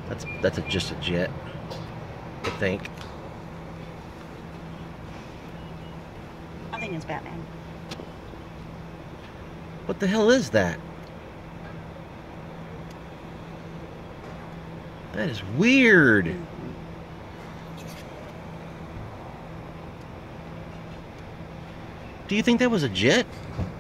That's just a jet, I think. I think it's Batman. What the hell is that? That is weird. Do you think that was a jet?